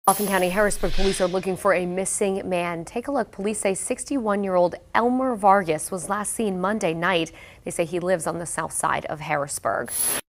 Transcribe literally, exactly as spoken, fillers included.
Dauphin County Harrisburg police are looking for a missing man. Take a look. Police say sixty-one-year-old Elmer Vargas was last seen Monday night. They say he lives on the south side of Harrisburg.